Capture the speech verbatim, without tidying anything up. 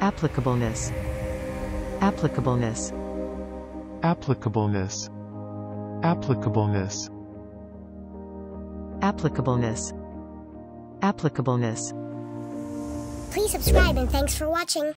applicableness, applicableness, applicableness, applicableness, applicableness, applicableness. Please subscribe and thanks for watching.